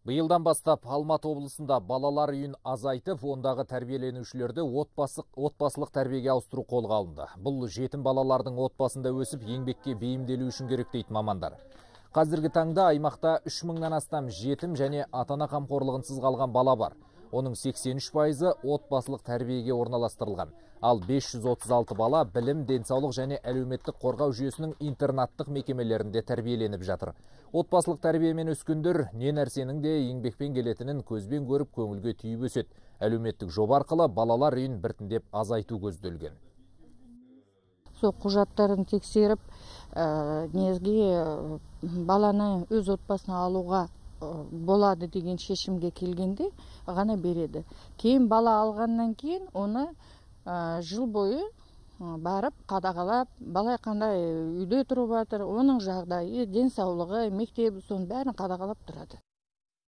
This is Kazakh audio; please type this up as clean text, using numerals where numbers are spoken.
Быйылдан бастап Алматы облысында балалар үйін азайтып, ондағы тәрбиеленушілерді отбасылық тәрбиеге ауыстыру қолға алынды. Бұл жетім балалардың отбасында өсіп, еңбекке бейімделу үшін керек дейді мамандар. Қазіргі таңда аймақта 3000-нан астам жетім және ата-ана қамқорлығынсыз қалған бала бар. Оның 83%-ы отбасылық тәрбиеге орналастырылған. Ал 536 бала білім, денсаулық және әлеуметтік қорғау жүйесінің интернаттық мекемелерінде тәрбиеленіп жатыр. Отбасылық тәрбиемен өскендер не нәрсенің де еңбекпен келетінін көзбен көріп көңілге түйіп өседі. Әлеуметтік жоба арқылы балалар үйін біртіндеп азайту көзделген. Сол құжаттарын тексеріп, негізге баланы өз отбасына алуға болады деген шешімге келгенде ғана береді. Кейін бала алғаннан кейін оны жыл бойы барып қадағалап, бала қандай үйде тұрып жатыр, оның жағдайы, денсаулығы, мектебі, соның бәрін қадағалап тұрады.